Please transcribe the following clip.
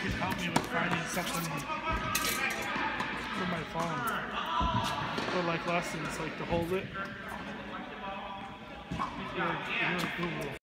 could help me with finding something for my phone. For like lessons, like to hold it. You're Google.